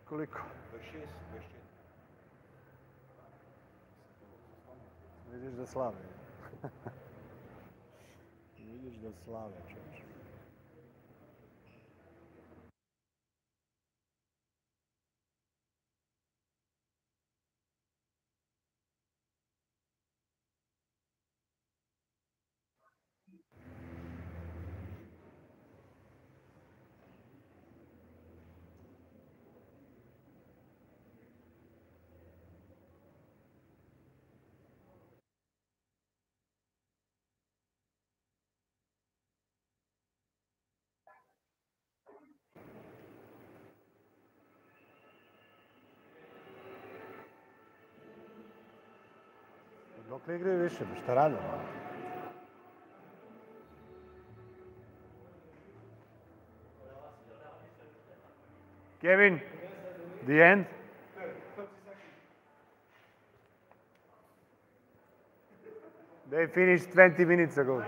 Koliko? 26. Vidiš da slave. Vidiš da slave, čovječe. Dok ne igraju više, šta rade? Kevin, the end? They finished 20 minutes ago.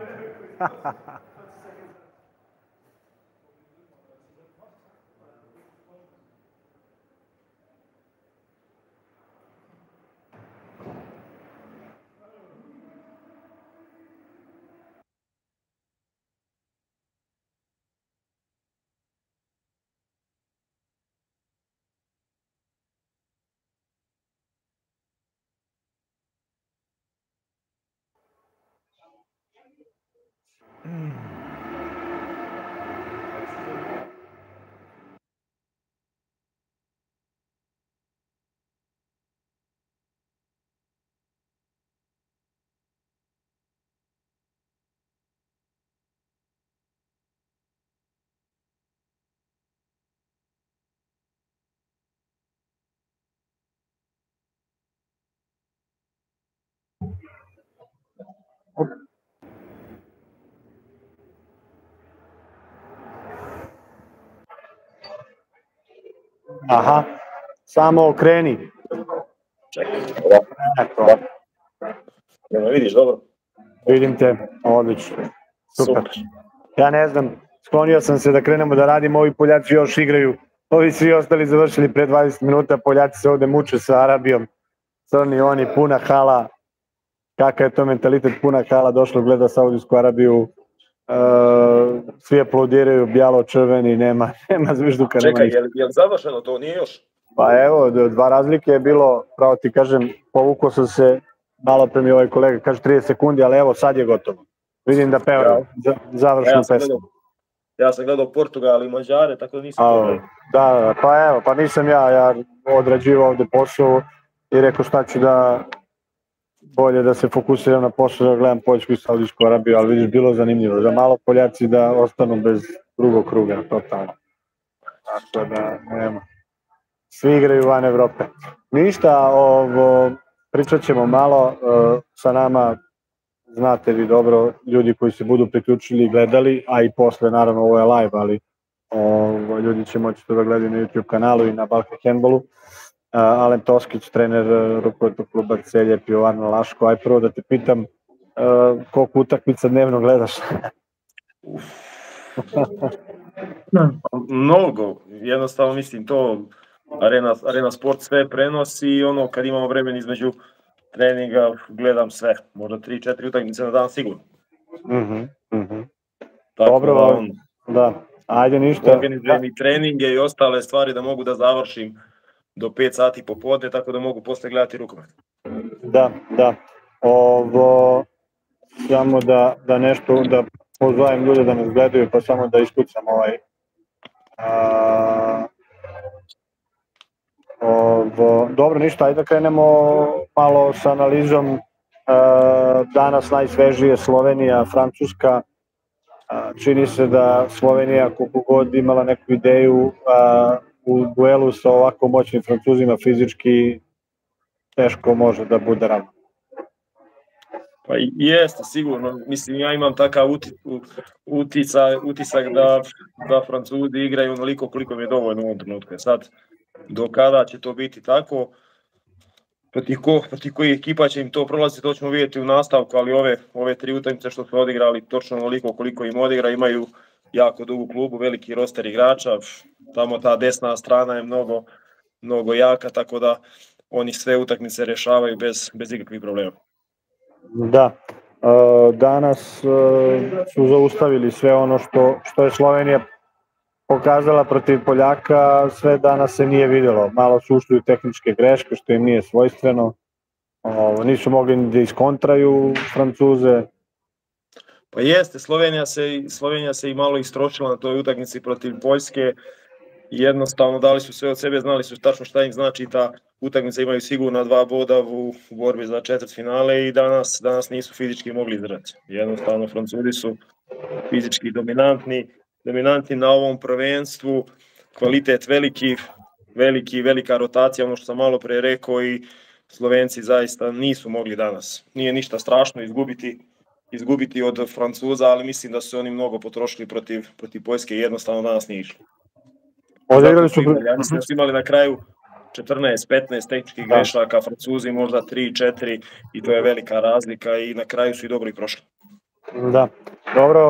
Aha, samo okreni. Čekaj, ovako. Jel me vidiš dobro? Vidim te, odlično. Super. Ja ne znam, sklonio sam se da krenemo da radimo, ovi Poljaci još igraju. Ovi svi ostali završili pre 20 minuta, Poljaci se ovde muče sa Arabijom. Crni oni, puna hala. Kakav je to mentalitet, puna hala, došlo gleda Saudijsku Arabiju. Svi aplaudiraju, bijalo-črveni, nema zvižduka. Čekaj, je li završeno to, nije još? Pa evo, 2 razlike je bilo, pravo ti kažem, povukao sam se, malo pre mi ovaj kolega kaže 30 sekundi, ali evo sad je gotovo. Vidim da pevaju završnu pesmu. Ja sam gledao Portugal i Mađare, tako da nisam gledao. Da, pa evo, pa nisam ja odrađivao ovde posao i rekao šta ću da bolje da se fokusiram na posao, da gledam Poljsku i Saudijsku Arabiju, ali vidiš, bilo zanimljivo, za malo Poljaci da ostanu bez drugog kruga, totalno. Tako da, nema. Svi igraju van Evrope. Ništa, pričat ćemo malo sa nama, znate vi dobro, ljudi koji se budu priključili i gledali, a i posle, naravno, ovo je live, ali ljudi će moći to da gledaju na YouTube kanalu i na Balkan Handballu. Alen Toskić, trener rukometnog kluba Celje, Pivovarna Laško. Aj prvo da te pitam, koliko utakmica dnevno gledaš? Mnogo, jednostavno mislim to, Arena Sport sve prenosi i ono kad imamo vremen između treninga gledam sve, možda 3-4 utakmice na dan sigurno. Dobro, da, ajde ništa. Organizujem i treninge i ostale stvari da mogu da završim do 5 sati popodne, tako da mogu posle gledati rukomet. Da. Samo da nešto, da pozovem ljude da nas gledaju, pa samo da iskucam Dobro, ništa, ajde da krenemo malo sa analizom. Danas najsvežije Slovenija, Francuska. Čini se da Slovenija, koliko god imala neku ideju, u duelu sa ovako moćnim Francuzima fizički teško može da bude ravno. Pa jeste, sigurno. Mislim, ja imam takav utisak da Francuzi igraju onoliko koliko mi je dovoljno u ovom trenutku. Sad, do kada će to biti tako, protiv kojih ekipa će im to prolaziti, to ćemo vidjeti u nastavku, ali ove 3 utakmice što smo odigrali točno onoliko koliko im odigra, imaju jako dugu klubu, veliki roster igrača, tamo ta desna strana je mnogo jaka, tako da oni sve utakmice rješavaju bez ikakvih problema. Da, danas su zaustavili sve ono što je Slovenija pokazala protiv Poljaka, sve danas se nije vidjelo. Malo su ušli u tehničke greške, što im nije svojstveno. Nisu mogli da iskontraju Francuze. Pa jeste, Slovenija se i malo istrošila na toj utakmici protiv Poljske. Jednostavno dali su sve od sebe, znali su tačno šta im znači ta utakmica, imaju sigurno 2 boda u borbi za četvrtfinale i danas nisu fizički mogli izdržati. Jednostavno Francuzi su fizički dominantni na ovom prvenstvu, kvalitet velika rotacija, ono što sam malo pre rekao, i Slovenci zaista nisu mogli danas. Nije ništa strašno izgubiti od Francuza, ali mislim da su oni mnogo potrošili protiv Poljske i jednostavno danas nije išlo. Ja mislim da su imali na kraju 14-15 tehničkih grešaka, Francuzi možda 3-4 i to je velika razlika i na kraju su i dobro i prošli. Da, dobro,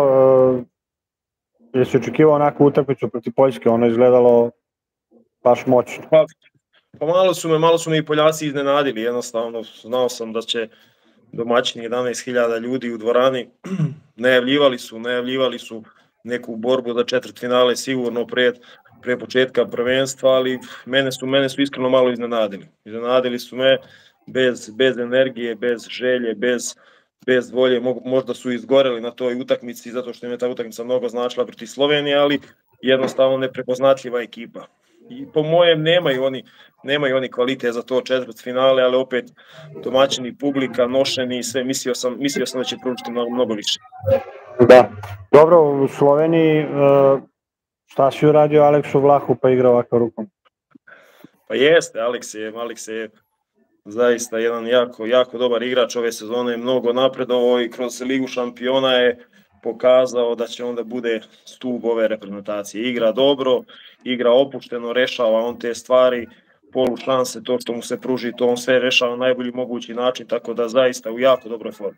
jesi očekivao onakvu utakmicu protiv Poljske, ono izgledalo baš moćno? Pa malo su me i Poljaci iznenadili, jednostavno znao sam da će domaćini 11.000 ljudi u dvorani, najavljivali su neku borbu za četvrtfinale sigurno pre početka prvenstva, ali mene su iskreno malo iznenadili. Iznenadili su me bez energije, bez želje, bez volje, možda su izgoreli na toj utakmici zato što im je ta utakmica mnogo značila protiv Slovenije, ali jednostavno neprepoznatljiva ekipa. I po mojem nemaju oni kvalitet za to četvrtfinale, ali opet domaćini, publika, nošeni i sve, mislio sam da će pružiti mnogo više. Da, dobro, u Sloveniji šta si uradio Aleksu Vlahu pa igra ovako rukom? Pa jeste, Aleks je zaista jedan jako dobar igrač ove sezone, je mnogo napredovao i kroz Ligu šampiona je pokazao da će onda bude stup ove reprezentacije. Igra dobro, igra opušteno, rešava on te stvari, polu šanse, to što mu se pruži, to on sve rešava na najbolji mogući način, tako da zaista u jako dobroj formi.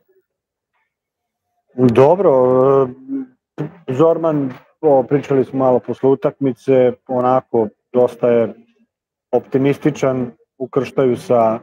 Dobro, Zorman, pričali smo malo posle utakmice, onako dosta je optimističan, ukrštaju sa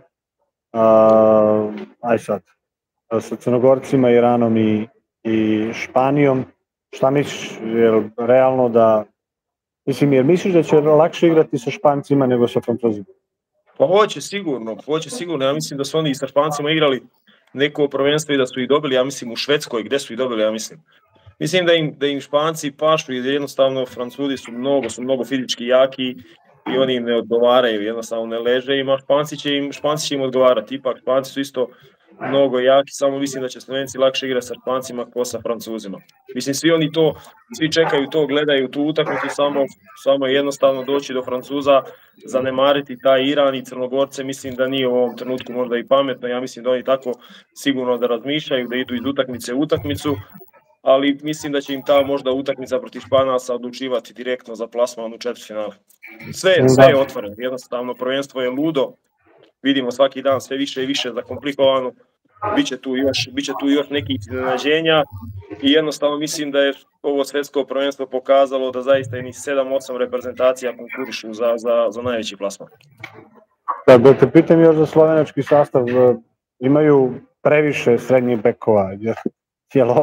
Crnogorcima, Iranom i Španijom. Šta misliš, je realno da... jer misliš da će lakše igrati sa Špancima nego sa Francuzima? Pa hoće sigurno. Ja mislim da su oni i sa Špancima igrali neko prvenstvo i da su ih dobili, ja mislim u Švedskoj, gde su ih dobili, ja mislim. Mislim da im Španci pašu jer jednostavno Francuzi su mnogo fizički jaki i oni im ne odgovaraju, jednostavno ne leže im, a Španci će im odgovarati. Ipak Španci su isto mnogo jaki, samo mislim da će Slovenci lakše igrati sa Špancima ko sa Francuzima. Mislim, svi čekaju to, gledaju tu utakmicu, samo jednostavno doći do Francuza, zanemariti taj Iran i Crnogorce, mislim da nije u ovom trenutku možda i pametno, ja mislim da oni tako sigurno da razmišljaju, da idu iz utakmice u utakmicu, ali mislim da će im ta možda utakmica protiv Španaca odlučivati direktno za plasman u četvrtfinale. Sve je otvoreno, jednostavno prvenstvo je ludo, vidimo svaki dan sve više i više zakomplikovano, biće tu još nekih iznenađenja i jednostavno mislim da je ovo svetsko prvenstvo pokazalo da zaista i 7-8 reprezentacija konkurišu za najveći plasman. Da te pitam još za slovenački sastav, imaju previše srednjih bekova, je li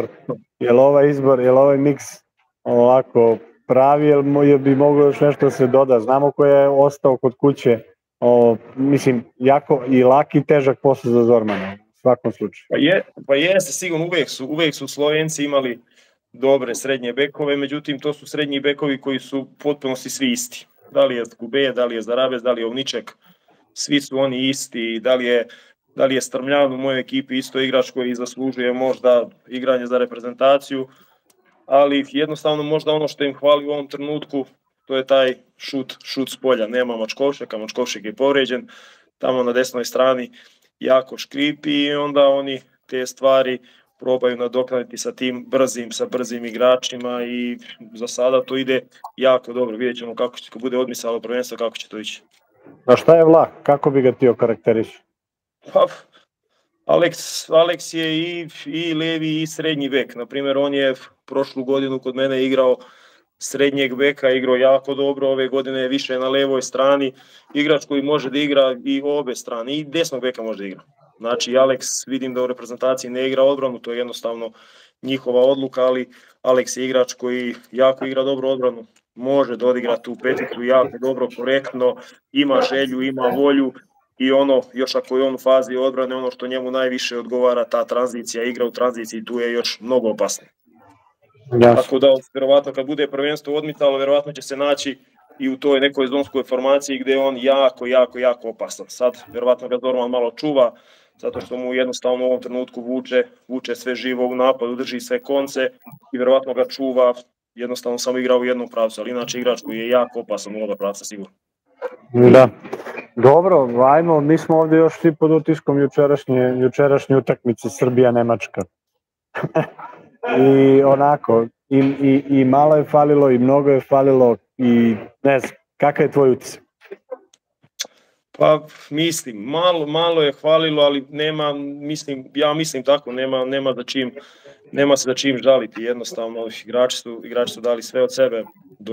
ovaj miks ovako pravi, ili bi moglo još nešto se doda? Znamo ko je ostao kod kuće, mislim, jako i laki i težak posao za Zormana, u svakom slučaju. Pa jeste, sigurno, uvek su Slovenci imali dobre srednje bekove, međutim to su srednji bekovi koji su potpunosti svi isti. Da li je Skube, da li je Zarabes, da li je Ovniček, svi su oni isti, da li je Strmljan u mojoj ekipi isto igrač koji zaslužuje možda igranje za reprezentaciju, ali jednostavno možda ono što im hvali u ovom trenutku, to je taj šut s polja. Nema Mačkovšeka, Mačkovšek je povređen, tamo na desnoj strani jako škripi i onda oni te stvari probaju nadoknaditi sa tim brzim igračima i za sada to ide jako dobro. Vidjet ćemo kako će, bude odmisalo prvenstvo, kako će to ići. A šta je Vlah? Kako bi ga ti okarakterisao? Pa, Aleks je i levi i srednji bek. Naprimjer, on je prošlu godinu kod mene igrao srednjeg beka, igrao jako dobro, ove godine je više na levoj strani, igrač koji može da igra i obe strane, i desnog beka može da igra. Znači, Alex vidim da u reprezentaciji ne igra odbranu, to je jednostavno njihova odluka, ali Alex je igrač koji jako igra dobro odbranu, može da odigra tu peticu jako dobro, korektno, ima želju, ima volju i ono, još ako je on u fazi odbrane, ono što njemu najviše odgovara, ta tranzicija, igra u tranziciji, tu je još mnogo opasnije. Jasno. Tako da, verovatno kad bude prvenstvo odmitalo, verovatno će se naći i u toj nekoj zonskoj formaciji gde je on jako opasan. Sad, verovatno ga Zorman malo čuva, zato što mu jednostavno u ovom trenutku vuče sve živo u napadu, drži sve konce i verovatno ga čuva, jednostavno samo igra u jednom pravcu, ali inače igrač koji je jako opasan u oba pravca sigurno. Da. Dobro, ajmo, mi smo ovde još svi pod utiskom jučerašnje utakmice Srbija-Nemačka. I onako, i malo je falilo, i mnogo je falilo, i ne znam, kakav je tvoj utisak? Pa mislim, malo je falilo, ali ja mislim tako, nema se za čim žaliti, jednostavno igrači su dali sve od sebe,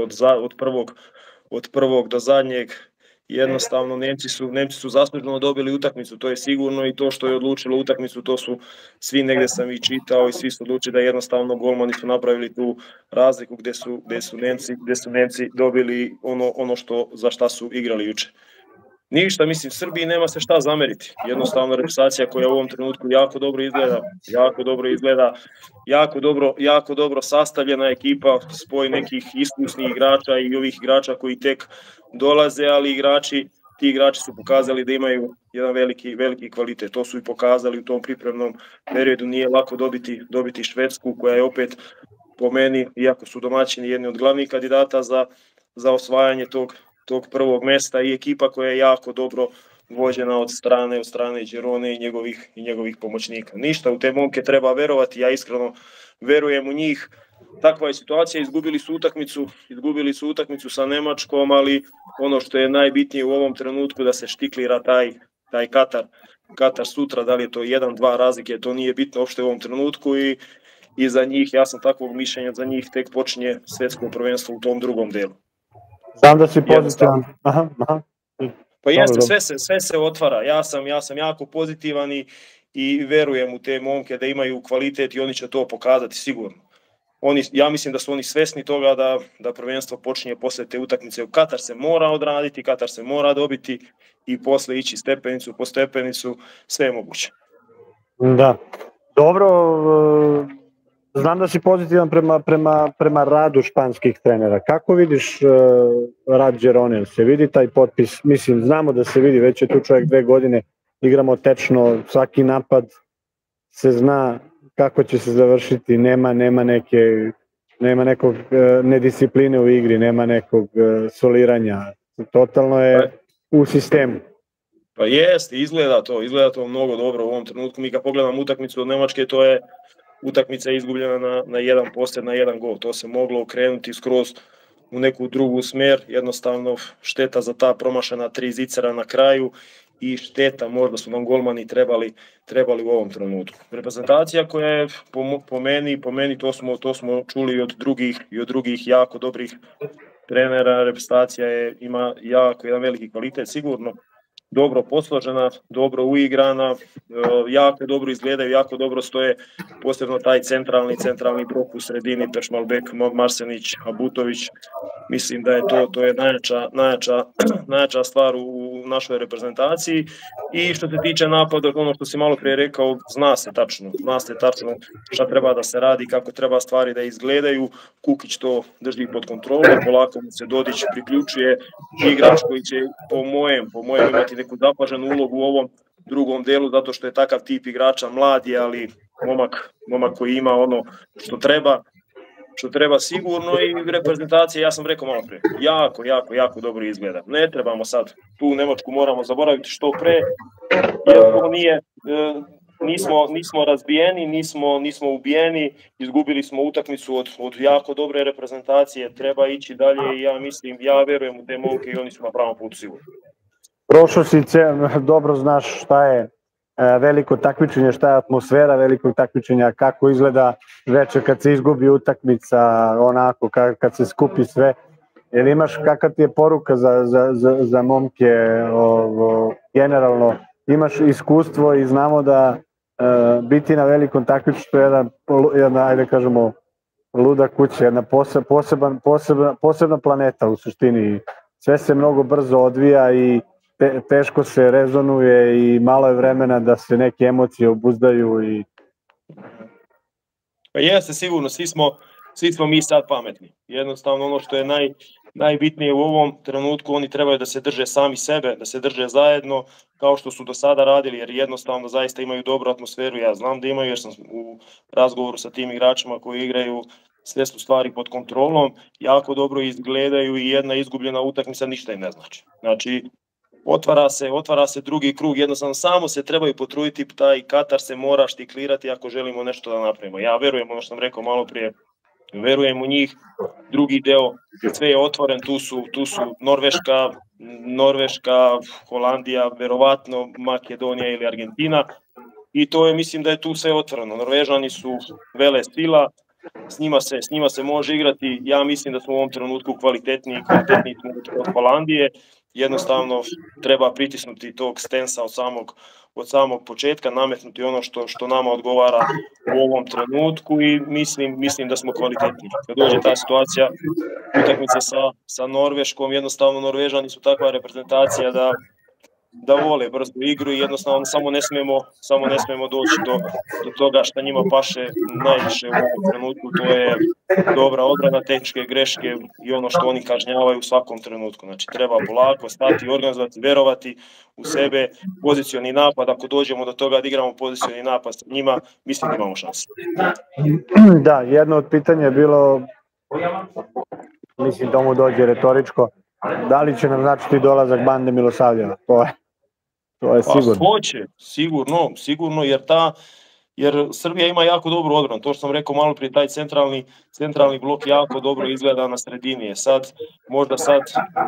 od prvog do zadnjeg, jednostavno Nemci su zasluženo dobili utakmicu, to je sigurno, i to što je odlučilo utakmicu, to su svi, negde sam i čitao, i svi su odlučili da jednostavno golmani su napravili tu razliku gde su Nemci dobili ono za šta su igrali juče. Ništa, mislim, Srbiji nema se šta zameriti. Jednostavno reprezentacija koja u ovom trenutku jako dobro sastavljena ekipa, spoj nekih iskusnih igrača i ovih igrača koji tek dolaze, ali ti igrači su pokazali da imaju jedan veliki kvalitet. To su i pokazali u tom pripremnom periodu. Nije lako dobiti Švedsku, koja je opet po meni, iako su domaćini, jedni od glavnih kandidata za osvajanje tog prvog mesta, i ekipa koja je jako dobro vođena od strane Đerone i njegovih pomoćnika. Ništa, u te momke treba verovati, ja iskreno verujem u njih. Takva je situacija, izgubili su utakmicu sa Nemačkom, ali ono što je najbitnije u ovom trenutku da se štiklira taj Katar sutra, da li je to 1-2 razlike, to nije bitno uopšte u ovom trenutku, i za njih, ja sam takvog mišljenja, za njih tek počinje svetsko prvenstvo u tom drugom delu. Znam da si pozitivan. Pa jeste, sve se otvara. Ja sam jako pozitivan i verujem u te momke da imaju kvalitet i oni će to pokazati sigurno. Ja mislim da su oni svesni toga da prvenstvo počinje posle te utakmice. Katar se mora odraditi, Katar se mora dobiti i posle ići stepenicu po stepenicu, sve je moguće. Da. Dobro, znam da si pozitivan prema radu španskih trenera. Kako vidiš rad Đerone? Se vidi taj potpis? Mislim, znamo da se vidi, već je tu čovjek 2 godine, igramo tečno, svaki napad se zna kako će se završiti, nema nekog nediscipline u igri, nema nekog soliranja. Totalno je u sistemu. Pa jeste, izgleda to mnogo dobro u ovom trenutku. Mi kad pogledamo utakmicu od Nemačke, to je utakmica izgubljena na jedan posljed, na jedan gol. To se moglo okrenuti skroz u neku drugu smer, jednostavno šteta za ta promašena 3 zicera na kraju i šteta, možda su nam golmani trebali u ovom trenutku. Reprezentacija koja je po meni to smo čuli i od drugih jako dobrih trenera, reprezentacija ima jako jedan veliki kvalitet sigurno, dobro posložena, dobro uigrana, jako dobro izgledaju, jako dobro stoje, posebno taj centralni blok u sredini, Pešmalbek, Marsenić, Abutović, mislim da je to je najjača stvar u našoj reprezentaciji. I što se tiče napada, ono što si malo prije rekao, zna se tačno šta treba da se radi, kako treba stvari da izgledaju. Kukić to drži pod kontrolom, polako mu se Dodić priključuje, igrač koji će po mojem imati neku zapaženu ulogu u ovom drugom delu, zato što je takav tip igrača, mlad je, ali momak koji ima ono što treba sigurno. I reprezentacija, ja sam rekao malo pre, jako dobro izgleda. Ne trebamo sad, tu Nemačku moramo zaboraviti što pre, jer to nije, nismo razbijeni, nismo ubijeni, izgubili smo utakmicu od jako dobre reprezentacije, treba ići dalje i ja verujem u te momke i oni su na pravom putu sigurno. Prošao si dobro znaš šta je veliko takmičenje, šta je atmosfera velikog takmičenja, kako izgleda veče kad se izgubi utakmica, onako, kad se skupi sve. Jel imaš, kakva ti je poruka za momke, generalno, imaš iskustvo i znamo da biti na velikom takmičenju je jedna, ajde kažemo, luda kuća, jedna posebna planeta u suštini. Sve se mnogo brzo odvija i teško se rezonuje i malo je vremena da se neke emocije obuzdaju. Pa jeste, sigurno, svi smo mi sad pametni. Jednostavno ono što je najbitnije u ovom trenutku, oni trebaju da se drže sami sebe, da se drže zajedno kao što su do sada radili, jer jednostavno zaista imaju dobru atmosferu. Ja znam da imaju, jer sam u razgovoru sa tim igračima koji igraju, sve su stvari pod kontrolom, jako dobro izgledaju i jedna izgubljena utakmica ništa im ne znači. Znači, otvara se drugi krug, jednostavno samo se trebaju potruditi, taj Katar se mora štiklirati ako želimo nešto da napravimo. Ja verujem, ono što sam rekao malo prije, verujem u njih. Drugi deo, sve je otvoren, tu su Norveška, Holandija, verovatno Makedonija ili Argentina i to je, mislim da je tu sve otvoreno. Norvežani su vele sila, s njima se može igrati, ja mislim da smo u ovom trenutku kvalitetniji od Holandije, jednostavno treba pritisnuti tog stensa od samog početka, nametnuti ono što nama odgovara u ovom trenutku i mislim da smo kvalitetniji. Kad dođe ta situacija utakmice sa Norveškom, jednostavno Norvežani su takva reprezentacija da vole brzo igru i jednostavno samo ne smemo doći do toga što njima paše najviše u ovom trenutku, to je dobra odbrana, tehničke greške i ono što oni kažnjavaju u svakom trenutku. Znači treba polako stati, organizovati, verovati u sebe, pozicioni napad, ako dođemo do toga da igramo pozicioni napad sa njima, mislim da imamo šanse. Da, jedno od pitanja je bilo, mislim da mu dođe retoričko, da li će nam značiti dolazak Bande Milosavljeva? To je sigurno. Pa hoće, sigurno, jer Srbija ima jako dobru odbranu. To što sam rekao malo prije, taj centralni blok jako dobro izgleda na sredini. Možda sad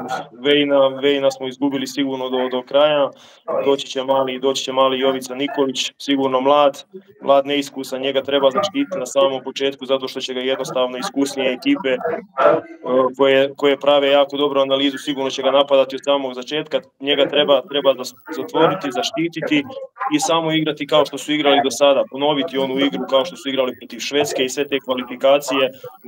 Vejna smo izgubili sigurno do kraja, doći će mali Jovica Nikolić, sigurno mlad neiskusan, njega treba zaštititi na samom početku zato što će ga jednostavno iskusnije ekipe koje prave jako dobru analizu, sigurno će ga napadati od samog začetka, njega treba zatvoriti, zaštititi i samo igrati kao što su igrali do sada, ponoviti onu igru kao što su igrali protiv Švedske i sve te kvalifikacije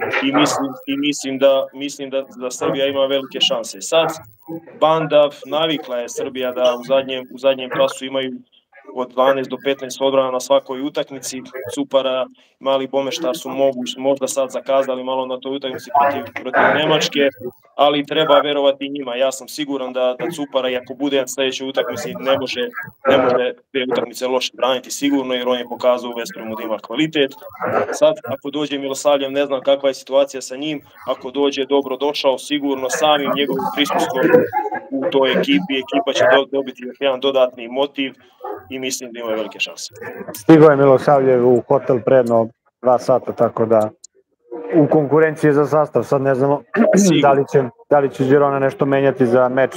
i mislim da Srbija ima velike šanse. Sad, Banda, navikla je Srbija da u zadnjem času imaju od 12 do 15 odbrana na svakoj utakmici. Cupara, mali Bomeštar su možda sad zakazali malo na toj utakmici protiv Nemačke, ali treba verovati njima. Ja sam siguran da Cupara, i ako bude na sljedećoj utakmici, ne može te utakmice loše braniti sigurno, jer on je pokazao u Vespremu da ima kvalitet. Sad, ako dođe Milosavljev, ne znam kakva je situacija sa njim, ako dođe dobro došao, sigurno samim njegovim prisustvom u toj ekipa će dobiti jedan dodatni motiv i mislim da imaju velike šanse. Stigao je Milosavljev u hotel predno 2 sata, tako da u konkurenciji za sastav, sad ne znamo da li će Girona nešto menjati za meč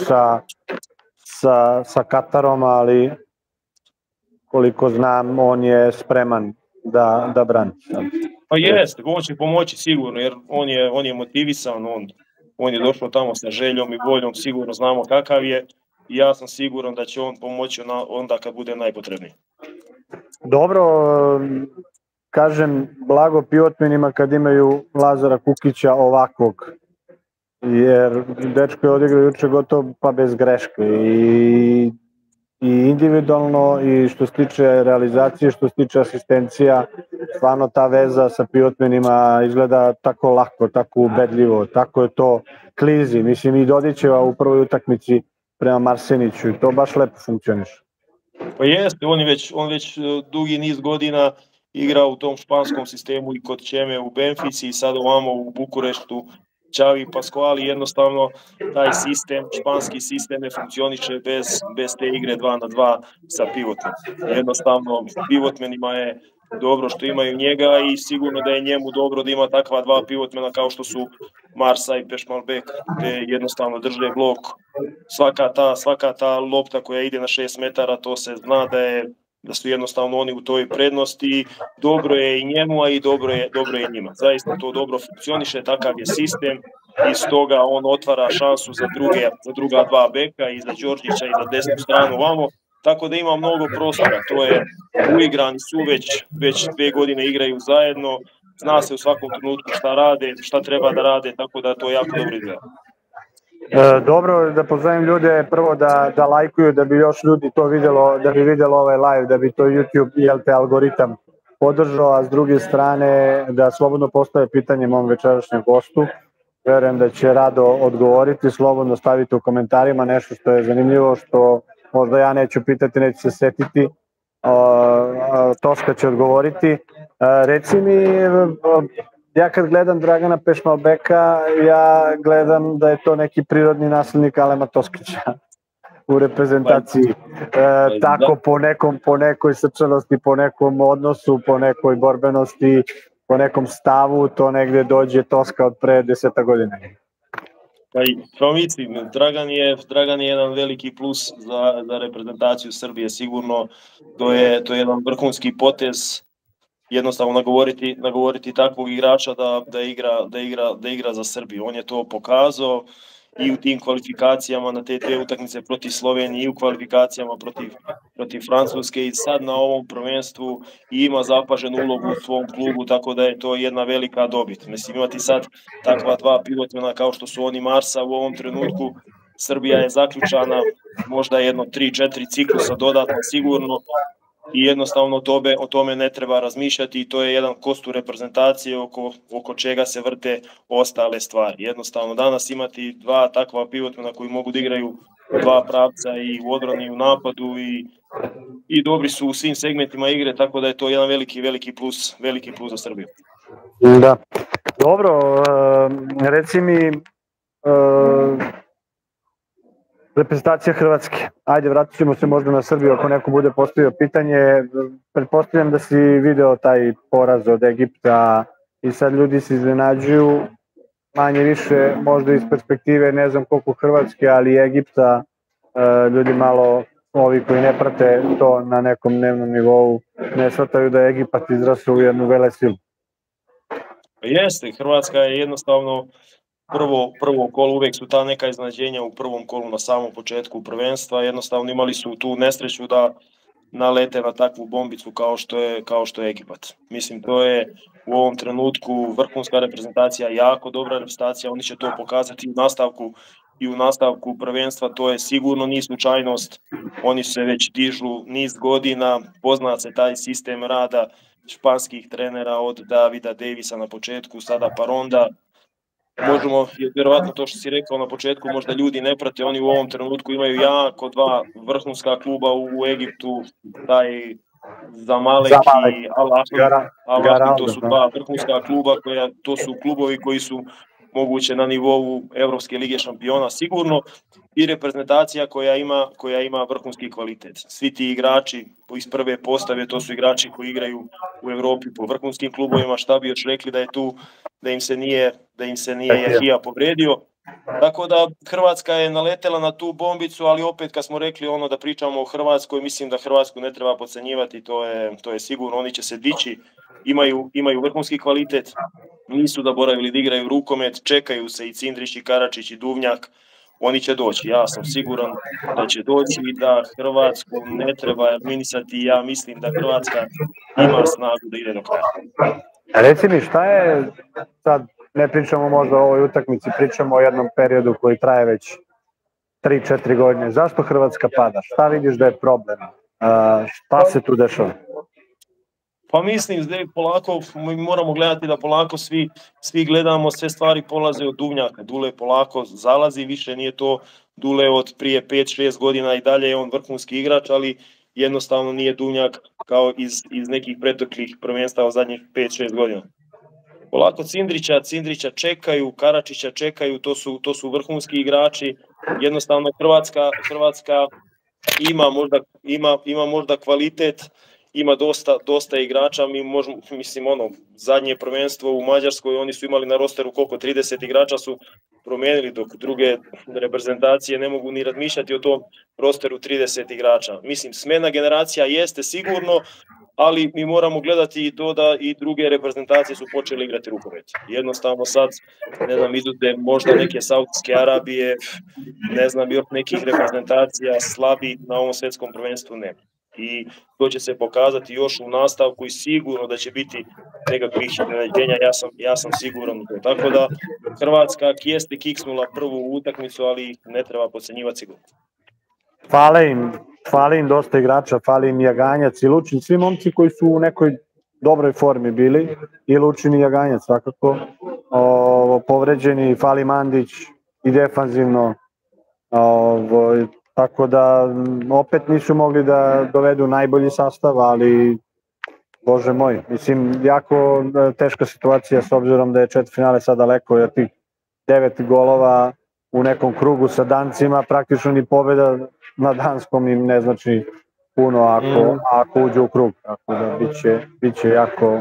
sa Katarom, ali koliko znam on je spreman da brani. Pa jeste, on će pomoći sigurno, jer on je motivisan, on je došao tamo sa željom i voljom, sigurno znamo kakav je. I ja sam siguran da će on pomoći onda kad bude najpotrebniji. Dobro, kažem blago pivotmenima kad imaju Lazara Kukića ovakvog, jer dečko je odigrao juče gotovo pa bez greške i individualno i što se tiče realizacije, što se tiče asistencija, stvarno ta veza sa pivotmenima izgleda tako lako, tako ubedljivo, tako je to klizi. Mislim i Dodićeva u prvoj utakmici prema Marseniću i to baš lepo funkcioniše. Pa jeste, on već dugi niz godina igra u tom španskom sistemu i kod Čeme u Benfici i sad ovamo u Bukureštu, Xavi Pascual, jednostavno taj sistem, španski sistem ne funkcioniše bez te igre 2 na 2 sa pivotmenom. Jednostavno pivotmenima je dobro što imaju njega i sigurno da je njemu dobro da ima takva 2 pivotmena kao što su Marsa i Pešmalbek, gde jednostavno drže blok. Svaka ta lopta koja ide na 6 metara, to se zna da su jednostavno oni u toj prednosti. Dobro je i njemu, a i dobro je njima. Zaista to dobro funkcioniše, takav je sistem i stoga on otvara šansu za druga dva beka i za Đorđića i za desnu stranu vamo. Tako da ima mnogo prostora, to je uigrani su već 2 godine igraju zajedno, zna se u svakom trenutku šta rade, šta treba da rade, tako da to jako dobro izgleda. Dobro, da pozovem ljude prvo da lajkuju, da bi još ljudi to videlo, da bi videlo ovaj live, da bi to YouTube algoritam podržao, a s druge strane da slobodno postave pitanje mom večerašnjem gostu. Verujem da će rado odgovoriti, slobodno stavite u komentarima nešto što je zanimljivo, što možda ja neću pitati, neću se setiti, Toška će odgovoriti. Reci mi, ja kad gledam Dragana Pešmalbeka, ja gledam da je to neki prirodni naslednik Alema Toskića u reprezentaciji. Tako po nekoj srčanosti, po nekom odnosu, po nekoj borbenosti, po nekom stavu, to negde dođe Toska od pre 10 godina. Pa mislim, Dragan je jedan veliki plus za reprezentaciju Srbije, sigurno. To je jedan vrhunski potez, jednostavno nagovoriti takvog igrača da igra za Srbiju. On je to pokazao i u tim kvalifikacijama na te 2 utakmice protiv Slovenije i u kvalifikacijama protiv Francuske i sad na ovom prvenstvu i ima zapaženu ulogu u svom klubu, tako da je to jedna velika dobit. Mislim, imati sad takva 2 pivotmena kao što su oni Marsa u ovom trenutku, Srbija je zaključana, možda jedno 3-4 ciklusa dodatno sigurno, i jednostavno o tome ne treba razmišljati i to je jedan kostur reprezentacije oko čega se vrte ostale stvari. Jednostavno danas imati 2 takva pivotmena koji mogu da igraju 2 pravca i u odbrani i u napadu i dobri su u svim segmentima igre, tako da je to jedan veliki plus za Srbiju. Da. Dobro, reci mi reprezentacija Hrvatske. Ajde, vratit ćemo se možda na Srbiju ako neko bude postavio pitanje. Pretpostavljam da si video taj poraz od Egipta i sad ljudi se iznenađuju, manje više možda iz perspektive ne znam koliko Hrvatske, ali i Egipta, ljudi malo, ovi koji ne prate to na nekom dnevnom nivou, ne shvataju da je Egipat izrasao u jednu velesilu. Jeste, Hrvatska je jednostavno prvo kolo, uvek su ta neka iznenađenja u prvom kolu na samom početku prvenstva, jednostavno imali su tu nesreću da nalete na takvu bombicu kao što je Egipat. Mislim, to je u ovom trenutku vrhunska reprezentacija, jako dobra reprezentacija, oni će to pokazati u nastavku prvenstva, to je sigurno nije slučajnost, oni se već dižu niz godina, pozna se taj sistem rada španskih trenera od Davida Davisa na početku, sada Paronda. Možemo, vjerovatno to što si rekao na početku, možda ljudi ne prate, oni u ovom trenutku imaju jako 2 vrhunska kluba u Egiptu, taj Zamalek i Al-Ahly, to su 2 vrhunska kluba, to su klubovi koji su moguće na nivou Evropske lige šampiona sigurno i reprezentacija koja ima vrhunski kvalitet. Svi ti igrači iz prve postave, to su igrači koji igraju u Evropi po vrhunskim klubovima, šta bi još rekli da je tu, da im se nije Jahija povredio. Tako da Hrvatska je naletela na tu bombicu, ali opet kad smo rekli ono da pričamo o Hrvatskoj, mislim da Hrvatsku ne treba podcenjivati, to je sigurno, oni će se dići, imaju vrhunski kvalitet, nisu zaboravili da igraju rukomet, čekaju se i Cindrić i Karačić i Duvnjak, oni će doći, ja sam siguran da će doći i da Hrvatsku ne treba eliminisati, ja mislim da Hrvatska ima snagu da ide do kraja. Reci mi, šta je, sad ne pričamo možda o ovoj utakmici, pričamo o jednom periodu koji traje već 3-4 godine, zašto Hrvatska pada? Šta vidiš da je problem? Šta se tu dešava? Pa mislim da polako, mi moramo gledati da polako svi gledamo, sve stvari polaze od Duvnjaka. Dule polako zalazi, više nije to Dule od prije 5-6 godina i dalje je on vrhunski igrač, ali jednostavno nije Duvnjak kao iz nekih preteklih prvenstava zadnjih 5-6 godina. Polako Cindrića čekaju, Karačića čekaju, to su vrhunski igrači. Jednostavno Hrvatska ima možda kvalitet, ima dosta igrača, mislim zadnje prvenstvo u Mađarskoj, oni su imali na rosteru koliko, 30 igrača su promijenili, dok druge reprezentacije ne mogu ni razmišljati o tom rosteru 30 igrača. Mislim, smena generacija jeste sigurno, ali mi moramo gledati i to da i druge reprezentacije su počeli igrati rukomet. Jednostavno sad, ne znam, izute možda neke Saudijske Arabije, ne znam, još nekih reprezentacija slabi na ovom svjetskom prvenstvu nema. I to će se pokazati još u nastavku i sigurno da će biti nekakvih iznenađenja, ja sam siguran u to. Tako da Hrvatska jeste kiksnula prvu utakmicu, ali ne treba podcenjivati sigurno. Fali im dosta igrača, fali im Jaganjac i Lučin, svi momci koji su u nekoj dobroj formi bili, i Lučin i Jaganjac svakako, povređeni, fali Mandić i defanzivno, tako da opet nisu mogli da dovedu najbolji sastav, ali Bože moj, mislim, jako teška situacija s obzirom da je četvrtfinale sad daleko, jer tih 9 golova u nekom krugu sa Dancima, praktično ni pobjeda na Danskom im ne znači puno ako uđe u krug, tako da biće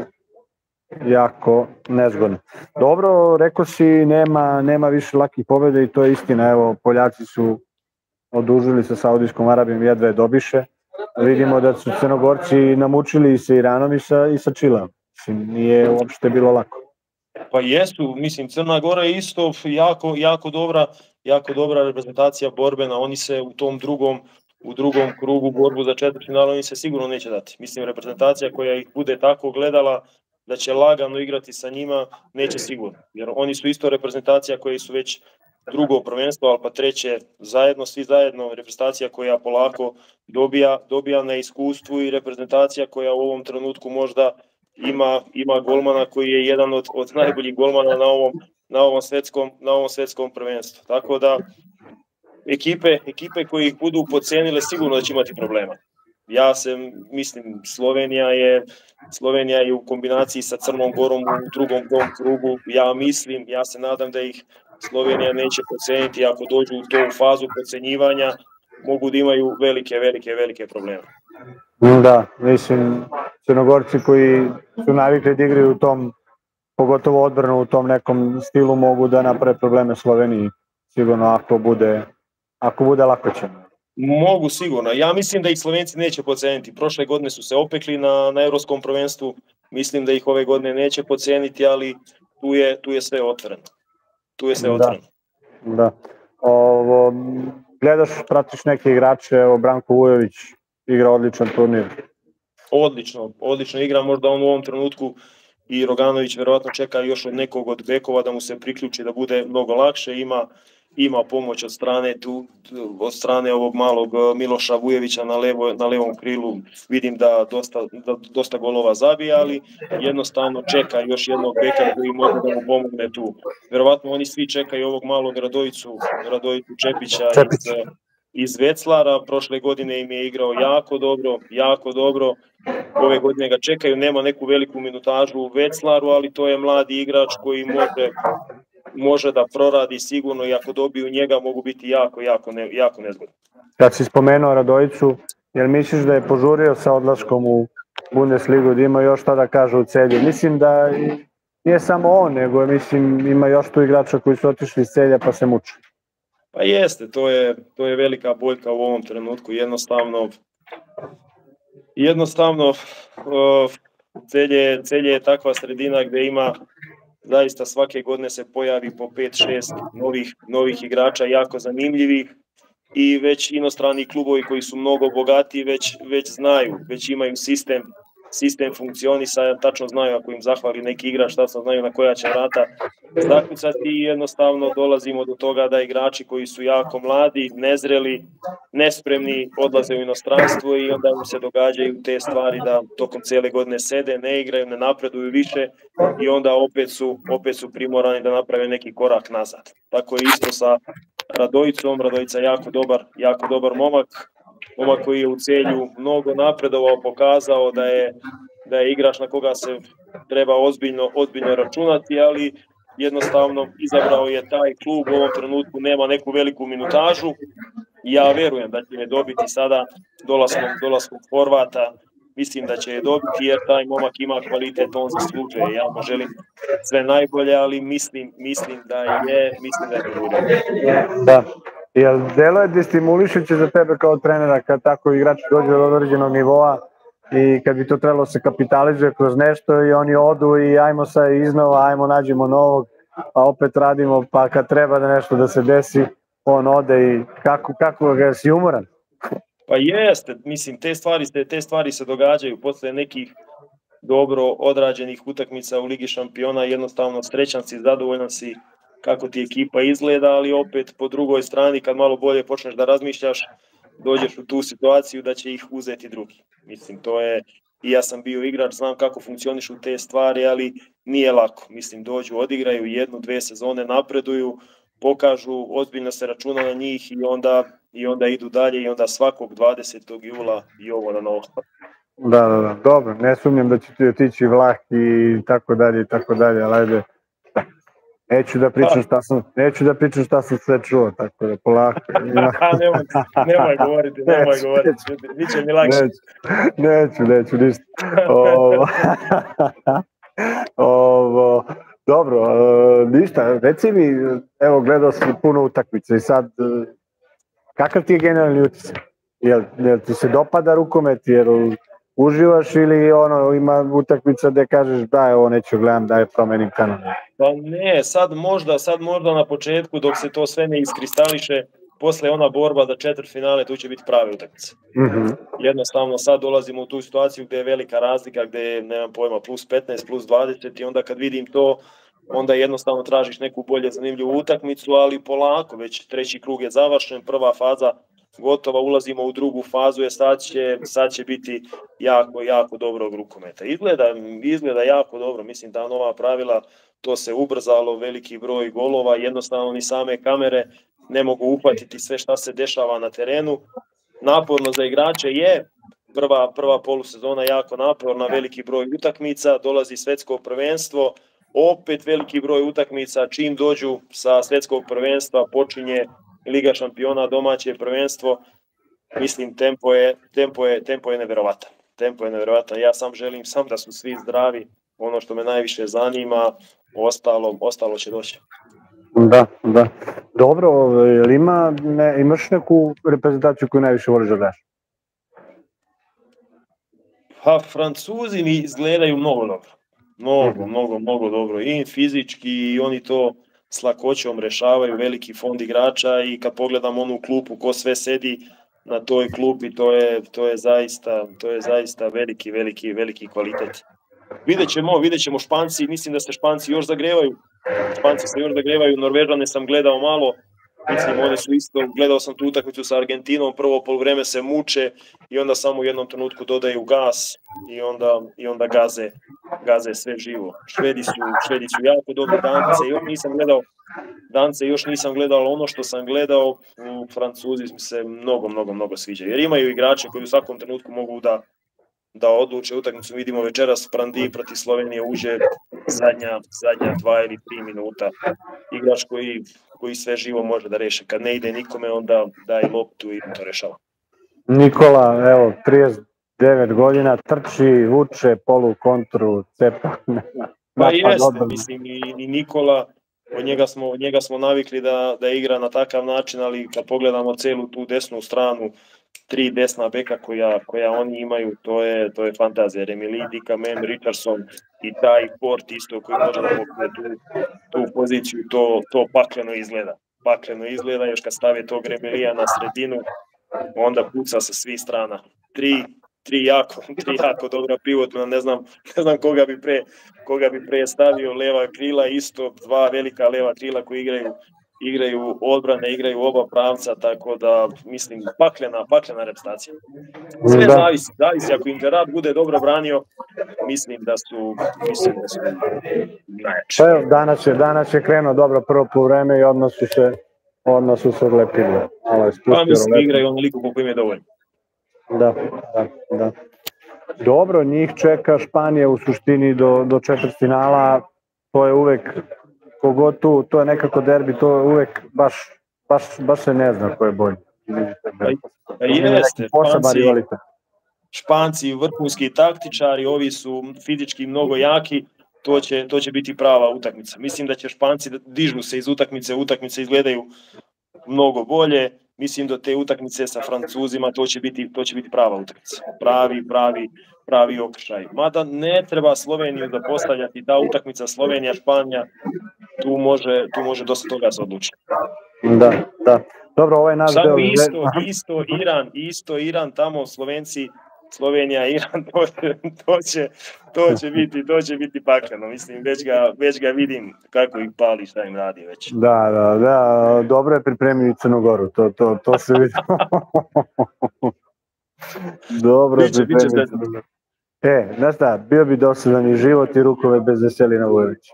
jako nezgodno. Dobro, rekao si, nema više lakih pobjeda i to je istina, evo, Poljaci su odužili sa Saudijskom Arabijom, jedva je dobiše. Vidimo da su Crnogorci namučili i sa Iranom i sa Čileom. Mislim, nije uopšte bilo lako. Pa jesu, mislim, Crna Gora je isto jako dobra reprezentacija borbena, oni se u tom drugom krugu borbu za četvrtfinale oni se sigurno neće dati. Mislim, reprezentacija koja ih bude tako gledala da će lagano igrati sa njima, neće sigurno. Jer oni su isto reprezentacija koji su već drugo prvenstvo, ali pa treće zajedno, svi zajedno, reprezentacija koja polako dobija na iskustvu i reprezentacija koja u ovom trenutku možda ima golmana koji je jedan od najboljih golmana na ovom svjetskom prvenstvu. Tako da ekipe koje ih budu podcenile sigurno da će imati problema. Mislim, Slovenija je u kombinaciji sa Crnom Gorom u drugom krugu. Ja se nadam da ih Slovenija neće podceniti, ako dođu u tu fazu podcenjivanja, mogu da imaju velike probleme. Da, mislim, Crnogorci koji su navikli da igraju u tom, pogotovo odbranu u tom nekom stilu, mogu da naprave probleme Sloveniji, sigurno ako bude lako će. Mogu sigurno. Ja mislim da ih Slovenci neće podceniti. Prošle godine su se opekli na Evropskom prvenstvu. Mislim da ih ove godine neće podceniti, ali tu je sve otvoreno. Da. Gledaš, pratiš neke igrače, Branko Vujović igra odličan turnir. Odlično igra, možda on u ovom trenutku i Roganović verovatno čeka još od nekog od bekova da mu se priključi da bude mnogo lakše, ima pomoć od strane ovog malog Miloša Vujevića na levom krilu, vidim da dosta golova zabija, ali jednostavno čeka još jednog beka koji može da mu pomogne tu. Verovatno oni svi čekaju ovog malog Radojicu Čepića iz Veclara, prošle godine im je igrao jako dobro, ove godine ga čekaju, nema neku veliku minutažu u Veclaru, ali to je mladi igrač koji može da proradi sigurno i ako dobiju njega mogu biti jako nezgodni. Kad si spomenuo Radojicu, jel misliš da je požurio sa odlaskom u Bundesligu, da ima još šta da kaže u Celju? Mislim da nije samo on, nego mislim ima još tu igrača koji su otišli iz Celja pa se muče. Pa jeste, to je velika boljka u ovom trenutku, jednostavno Celje je takva sredina gde ima zaista svake godine se pojavi po 5-6 novih igrača jako zanimljivih i već inostrani klubovi koji su mnogo bogatiji već znaju, već imaju sistem funkcionisanja, tačno znaju ako im zahvali neki igrač, tačno znaju na koja će vrata zakucati i jednostavno dolazimo do toga da igrači koji su jako mladi, nezreli, nespremni odlaze u inostranstvo i onda im se događaju te stvari da tokom cijele godine sede, ne igraju, ne napreduju više i onda opet su primorani da naprave neki korak nazad. Tako je isto sa Radojicom, Radojica jako dobar momak koji je u Celju mnogo napredovao, pokazao da je igrač na koga se treba ozbiljno računati, ali jednostavno izabrao je taj klub, u ovom trenutku nema neku veliku minutažu. Ja verujem da će je dobiti sada dolaskom Horvata, mislim da će je dobiti jer taj momak ima kvalitet, on zaslužuje. Ja mu želim sve najbolje, ali mislim da je dobro. Da. Jel delo je destimulišuće za tebe kao trenera kad tako igrač dođe do određenog nivoa i kad bi to trebalo se kapitalizuje kroz nešto i oni odu i ajmo sad iznova, ajmo nađemo novog, pa opet radimo, pa kad treba da nešto da se desi, on ode i kako ga si umoran? Pa jeste, mislim, te stvari se događaju posle nekih dobro odrađenih utakmica u Ligi šampiona, jednostavno srećan si, zadovoljan si kako ti ekipa izgleda, ali opet po drugoj strani kad malo bolje počneš da razmišljaš, dođeš u tu situaciju da će ih uzeti drugi. Mislim, to je, i ja sam bio igrač, znam kako funkcionišu te stvari, ali nije lako. Mislim, dođu, odigraju 1-2 sezone, napreduju, pokažu, ozbiljno se računa na njih i onda idu dalje i onda svakog 20. jula i ovo na novo. Da, dobro, ne sumnjam da će ti otići Vlah i tako dalje, ali ajde. Neću da pričam šta sam sve čuo, tako da polako. Nemoj govoriti, biće mi lakše. Neću, ništa. Dobro, ništa, reci mi, evo gledao sam puno utakmice i sad, kakav ti je generalni utisak? Jel ti se dopada rukomet, jer uživaš ili ima utakmica gde kažeš da ovo neću gledam, da je promenim kanal? Pa ne, sad možda na početku dok se to sve ne iskristališe, posle ona borba za četvrtfinale, tu će biti prave utakmice. Jednostavno sad dolazimo u tu situaciju gde je velika razlika, gde je, nemam pojma, plus 15, plus 20 i onda kad vidim to, onda jednostavno tražiš neku bolje zanimljivu utakmicu, ali polako, već treći krug je završen, prva faza gotova, ulazimo u drugu fazu, sad će biti jako dobrog rukometa. Izgleda jako dobro, mislim da nova pravila, to se ubrzalo, veliki broj golova, jednostavno ni same kamere ne mogu uhvatiti sve šta se dešava na terenu. Naporno za igrače je, prva polusezona jako naporna, veliki broj utakmica, dolazi svetsko prvenstvo, opet veliki broj utakmica, čim dođu sa svetskog prvenstva počinje Liga šampiona, domaće prvenstvo, mislim tempo je neverovatan. Ja sam želim da su svi zdravi, ono što me najviše zanima, ostalo će doći. Da. Dobro, imaš neku reprezentaciju koju najviše voliš da gledaš? Pa Francuzi mi izgledaju mnogo dobro. Mnogo dobro. I fizički i oni to s lakoćom rešavaju, veliki fond igrača i kad pogledam onu klupu ko sve sedi na toj klupi, to je zaista veliki kvalitet. Vidjet ćemo Španci, mislim da se Španci još zagrevaju. Norvežane sam gledao malo, mislim one su isto, gledao sam tu utakmicu sa Argentinom, prvo poluvreme se muče i onda samo u jednom trenutku dodaju gas i onda gaze sve živo. Švedi su jako dobri, Dance još nisam gledao, ono što sam gledao u Francuzi mi se mnogo sviđa, jer imaju igrače koji u svakom trenutku mogu da odluče utakmicu. Vidimo večeras Prandi protiv Slovenije uđe zadnja 2 ili 3 minuta. Igrač koji sve živo može da reše. Kad ne ide nikome, onda daje loptu i to rešava. Nikola, evo, 39 godina, trči, vuče, polu, kontru, cepa. Pa jeste, mislim, i Nikola, od njega smo navikli da igra na takav način, ali kad pogledamo celu tu desnu stranu, 3 desna beka koja oni imaju, to je fantazija. Remili, Dicamem, Richardson i taj Port isto koji može da pokrije tu poziciju, to pakleno izgleda, još kad stave tog Remilija na sredinu, onda puca sa svih strana. Tri jako dobra pivotna, ne znam koga bi pre stavio, leva krila isto, 2 velika leva krila koji igraju odbrane, igraju oba pravca, tako da mislim paklena reprezentacija. Sve zavisi, ako im Gerard bude dobro branio, mislim da su najjači. Danas je krenuo dobro prvo poluvreme i odmah su se odlepili. Pa mislim igraju onoliko koliko im je dovoljno. Da. Dobro, njih čeka Španija u suštini do četvrtfinala, to je uvek kogod tu, to je nekako derbi, to je uvek baš se ne zna ko je bolji. Jeste, Španci vrhunski taktičari, ovi su fizički mnogo jaki, to će biti prava utakmica. Mislim da će Španci dižu se iz utakmice izgledaju mnogo bolje. Mislim da te utakmice sa Francuzima to će biti prava utakmica. Pravi okršaj. Mada ne treba Sloveniju da postavljati, ta utakmica Slovenija-Španija, tu može dosta toga se odlučiti. Da. Dobro, ovaj naš samo deo... isto Iran, tamo Slovenci, Slovenija, Iran, to će biti pakleno. Mislim, već ga vidim kako ih pali, šta im radi već. Da, dobro je pripremio i Crnogoru, to se vidi. Dobro je pripremio. Znaš šta, bio bi dosadan i život i rukove bez Veselina Vujovića.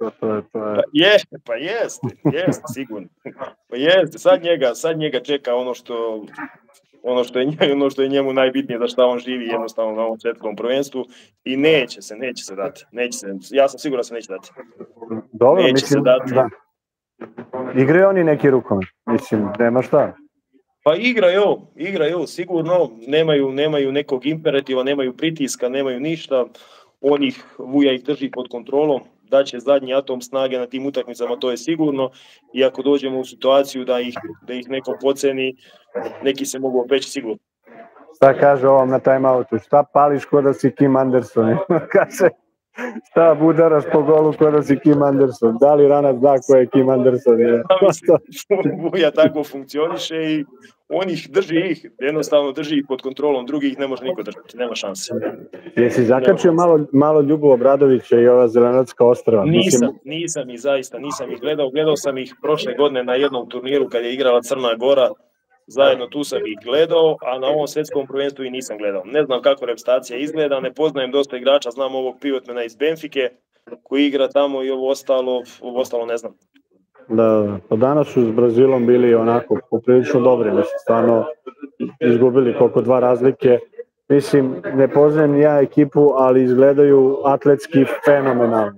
Pa jeste, sigurno. Pa jeste, sad njega čeka ono što je njemu najbitnije, da šta on živi jednostavno na ovom svjetskom prvenstvu i neće se dati. Ja sam siguran da se neće dati. Dobro, mislim, da. Igraju oni neki rukomet, mislim, nema šta. Pa igraju, sigurno, nemaju nekog imperativa, nemaju pritiska, nemaju ništa, Vuja ih drži pod kontrolom, da će zadnji atom snage na tim utakmicama, to je sigurno, i ako dođemo u situaciju da ih neko poceni, neki se mogu opeći sigurno. Šta kaže ovom na time-outu, šta pališ ko da si Kim Anderson? Kaže, šta budaraš po golu ko da si Kim Anderson? Da li Ranac da ko je Kim Anderson? Vuja tako funkcioniše i on ih jednostavno drži ih pod kontrolom, drugih ne može niko držati, nema šanse. Jesi zakačio malo Ljubu Obradovića i ova Zelenatska ostrava? Nisam ih gledao sam ih prošle godine na jednom turniru kad je igrala Crna Gora, zajedno tu sam ih gledao, a na ovom svjetskom prvenstvu i nisam gledao. Ne znam kako reprezentacija izgleda, ne poznajem dosta igrača, znam ovog pivotmena iz Benfike koji igra tamo i ovo ostalo ne znam. Da, pa danas su s Brazilom bili onako poprilično dobri, mislim, stvarno izgubili koliko 2 razlike. Mislim, ne poznajem ja ekipu, ali izgledaju atletski fenomenalno.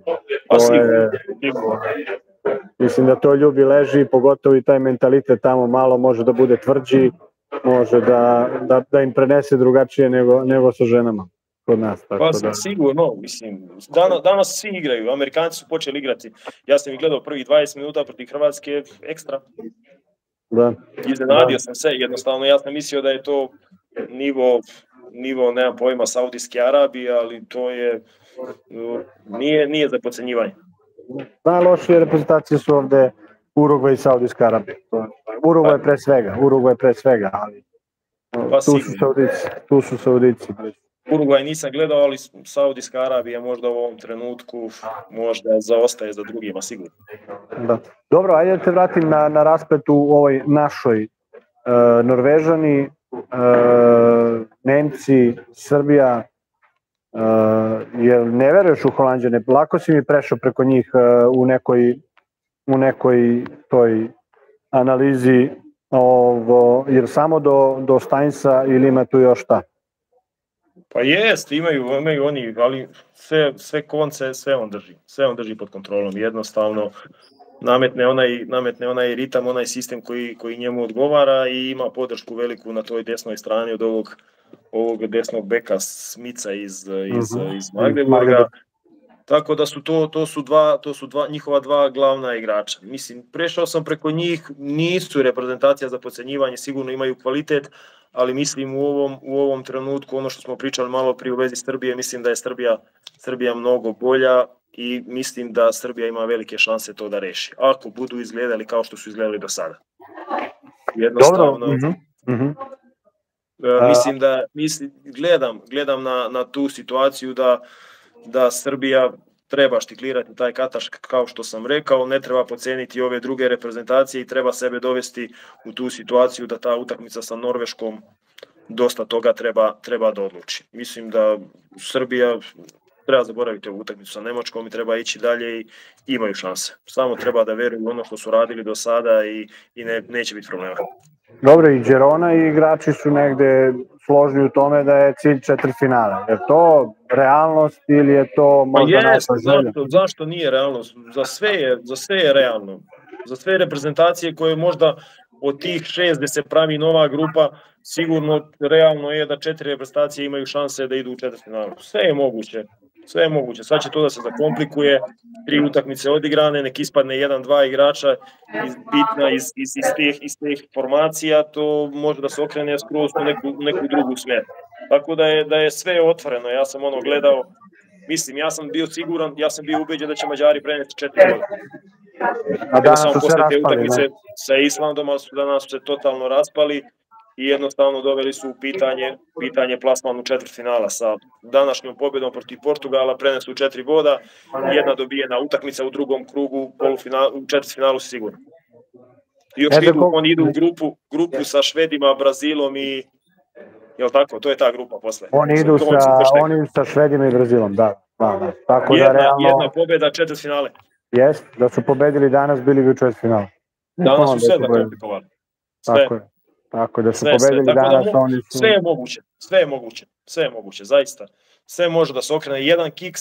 Mislim da to Ljubi leži, pogotovo i taj mentalitet tamo malo može da bude tvrđi, može da im prenese drugačije nego sa ženama kod nas. Sigurno, mislim, danas svi igraju, Amerikanci su počeli igrati, ja sam ih gledao prvih 20 minuta protiv Hrvatske, ekstra. Iznenadio sam se, jednostavno ja sam mislio da je to nivo nemam pojma, Saudijske Arabije, ali to nije za podcenjivanje. Najlošije reprezentacije su ovde Urugvaj i Saudijska Arabija. Urugvaj pre svega, ali tu su Saudici. Urugvaj nisam gledao, ali Saudijska Arabija možda u ovom trenutku možda zaostaje za drugima, sigurno. Dobro, ajde da te vratim na rasplet u ovoj našoj. Norvežani, Nemci, Srbija, jer ne veruješ u Holanđane, lako si mi prešao preko njih u nekoj toj analizi, jer samo do Steinsa ili ima tu još šta? Pa jest, imaju oni, ali sve konce, sve on drži pod kontrolom, jednostavno nametne onaj ritam, onaj sistem koji njemu odgovara i ima podršku veliku na toj desnoj strani od ovog desnog beka Smica iz Magdeburga. Tako da to su njihova 2 glavna igrača. Mislim, prešao sam preko njih, nisu reprezentacija za podcenjivanje, sigurno imaju kvalitet, ali mislim u ovom trenutku, ono što smo pričali malo prije u vezi Srbije, mislim da je Srbija mnogo bolja i mislim da Srbija ima velike šanse to da reši. Ako budu izgledali kao što su izgledali do sada. Jednostavno, gledam na tu situaciju da Srbija treba štiklirati taj kataš, kao što sam rekao, ne treba podceniti ove druge reprezentacije i treba sebe dovesti u tu situaciju da ta utakmica sa Norveškom dosta toga treba da odluči. Mislim da Srbija treba zaboraviti ovu utakmicu sa Nemačkom i treba ići dalje i imaju šanse. Samo treba da veruju u ono što su radili do sada i neće biti problema. Dobro, i Girona i igrači su negde složni u tome da je cilj četvrtfinala. Je to realnost ili je to možda naša želja? Zašto nije realnost? Za sve je realno. Za sve reprezentacije koje možda od tih 6 gde se pravi nova grupa, sigurno realno je da 4 reprezentacije imaju šanse da idu u četvrtfinalu. Sve je moguće. Sve je moguće. Sad će to da se zakomplikuje, 3 utakmice odigrane, nek ispadne 1-2 igrača bitna iz tih formacija, to može da se okrene skroz u neku drugu smeru. Tako da je sve otvoreno. Ja sam gledao, mislim, ja sam bio siguran, ja sam bio ubeđen da će Mađari preneti 4 gola. A danas su se posle te raspali, utakmice sa Islandom, ali su danas se totalno raspali i jednostavno doveli su u pitanje plasman u četvrtfinala. Sa današnjom pobjedom protiv Portugala prenesu 4 boda, jedna dobijena utakmica u drugom krugu, u četvrtfinalu sigurno. I još oni idu u grupu sa Švedima, Brazilom i... Jel tako? To je ta grupa posle. Oni idu sa Švedima i Brazilom, da. Tako jedna pobjeda, četvrtfinale. Jest, da su pobedili danas, bili bi u četvrtfinalu. Danas su sve zakomplikovali. Tako da su pobedili danas, oni su... Sve je moguće, zaista. Sve može da se okrene. Jedan kiks,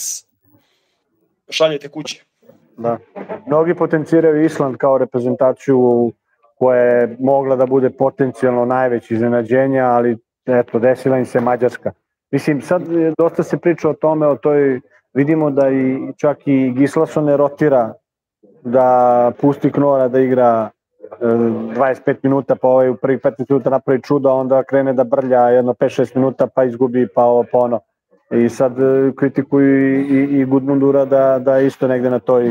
šaljete kući. Da. Mnogi potenciraju Island kao reprezentaciju koja je mogla da bude potencijalno najveće iznenađenja, ali eto, desila im se Mađarska. Mislim, sad dosta se priča o tome, vidimo da čak i Gislason ne rotira, da pusti Knora da igra 25 minuta, pa u prvih 15 minuta napravi čudo, a onda krene da brlja jedno 5-6 minuta, pa izgubi, pa ono. I sad kritikuju i Gudmundura da isto negde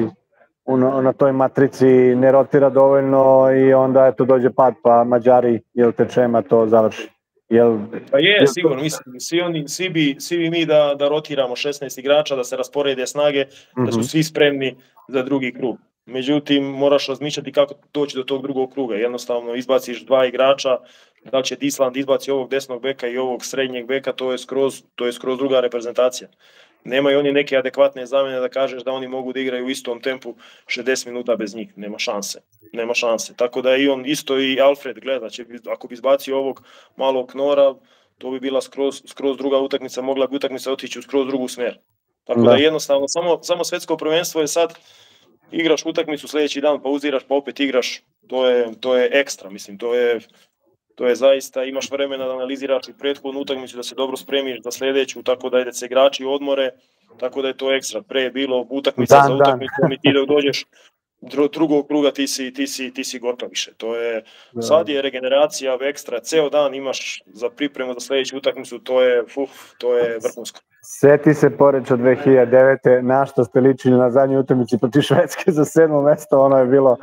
na toj matrici ne rotira dovoljno i onda eto dođe pad, pa Mađari tečema to završi. Pa je, sigurno, mislim, svi bi mi da rotiramo 16 igrača, da se rasporede snage, da su svi spremni za drugi krug. Međutim, moraš razmišljati kako doći do tog drugog kruga. Jednostavno, izbaciš 2 igrača, da li će Island izbaci ovog desnog beka i ovog srednjeg beka, to je skroz druga reprezentacija. Nemaju oni neke adekvatne zamene da kažeš da oni mogu da igraju u istom tempu 60 minuta bez njih. Nema šanse. Tako da i on isto i Alfred gleda, ako bi izbacio ovog malog Knora, to bi bila skroz druga utakmica, mogla bi utakmica otići u skroz drugu smer. Tako da jednostavno, samo svetsko prvenstvo je sad, igraš utakmicu, sljedeći dan pauziraš, pa opet igraš, to je ekstra, mislim, to je zaista, imaš vremena da analiziraš i prethodnu utakmicu, da se dobro spremiš za sljedeću, tako da se igrači odmore, tako da je to ekstra. Pre je bilo utakmica za utakmicom i ti da dođeš drugog kruga ti si gotov više. Sad je regeneracija ekstra, ceo dan imaš za pripremu za sljedeću utakmicu, to je vrhunsko. Sjeti se Poreča 2009. na što ste ličili na zadnjoj utakmici protiv Švedske za 7. mesto, ono je bilo...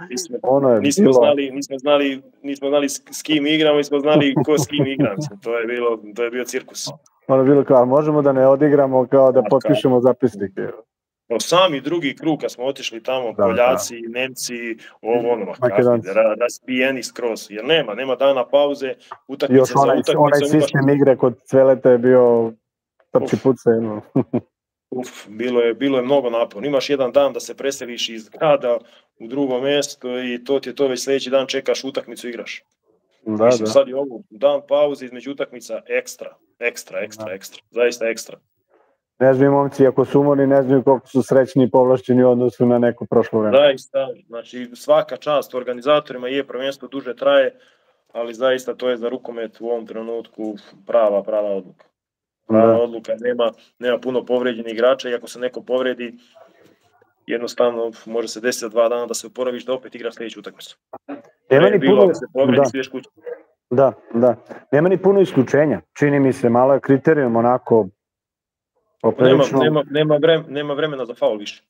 Nismo znali s kim igramo, nismo znali ko s kim igra, to je bio cirkus. Ono je bilo kao, možemo da ne odigramo, kao da potpišemo zapisnike. Sami drugi krug, kad smo otišli tamo, Poljaci, Nemci, razbijeni skroz, jer nema dana pauze, utakmice za utakmice. Onaj sistem igre kod Cveleta je bio trči puce. Bilo je mnogo naporno. Imaš jedan dan da se preseliš iz grada u drugo mjesto i to ti je to, već sljedeći dan čekaš utakmicu i igraš. Mislim, sad je ovo dan pauze između utakmica ekstra, zaista ekstra. Ne znaju momci, ako su umorni, ne znaju koliko su srećni i povlašćeni u odnosu na neko prošlo vreme. Zaista, znači svaka čast organizatorima, je prvenstvo duže traje, ali zaista to je za rukomet u ovom trenutku prava odluka. Prava odluka, nema puno povređenih igrača i ako se neko povredi, jednostavno može se desiti za 2 dana da se oporaviš da opet igraš sljedeću utakmicu. Da. Nema ni puno isključenja. Čini mi se, malo je kriterijum onako... Nema vremena za faul više.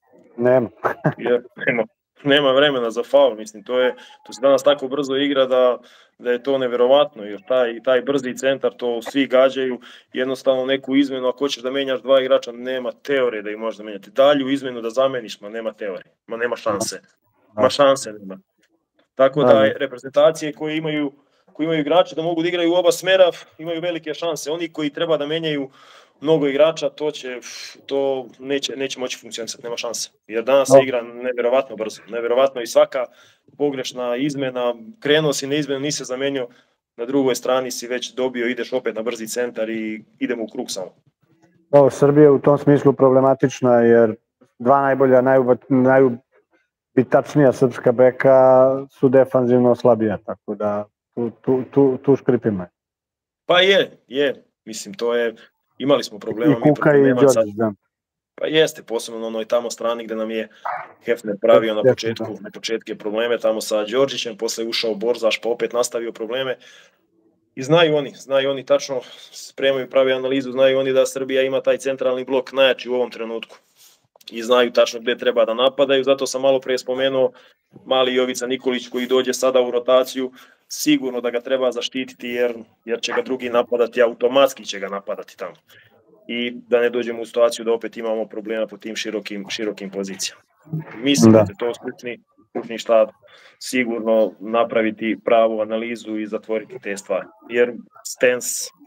Nema vremena za faul, mislim, to se danas tako brzo igra da je to neverovatno, jer taj brzi centar, to svi gađaju, jednostavno neku izmenu, ako hoćeš da menjaš 2 igrača, nema teorije da ih možeš da menjati. Dalju izmenu da zameniš, nema teorije, nema šanse. Nema. Tako da reprezentacije koje imaju igrače da mogu da igraju u oba smera, imaju velike šanse. Oni koji treba da menjaju mnogo igrača, to neće moći funkcionisati, nema šanse. Jer danas se igra nevjerovatno brzo, nevjerovatno i svaka pogrešna izmena, krenuo si na izmenu, nisi se zamenio, na drugoj strani si već dobio, ideš opet na brzi centar i idemo u krug samo. Srbija je u tom smislu problematična jer 2 najbolja, tačnija srpska beka su defanzivno slabija, tako da tu škripimo. Pa je. Mislim, to je, imali smo problema. I Kuka i Đorđić, da. Pa jeste, posebno na onoj tamo strani gde nam je Hefner pravio na početke probleme tamo sa Đorđićem, posle ušao Borzaš pa opet nastavio probleme. I znaju oni tačno spremaju, pravi analizu, znaju oni da Srbija ima taj centralni blok najjači u ovom trenutku. I znaju tačno gde treba da napadaju, zato sam malo pre spomenuo mali Jovica Nikolić koji dođe sada u rotaciju, sigurno da ga treba zaštititi jer će ga drugi napadati, automatski će ga napadati tamo. I da ne dođemo u situaciju da opet imamo problema po tim širokim pozicijama. Mislim da će to stručni štab sigurno napraviti pravu analizu i zatvoriti te stvari. Jer Stens,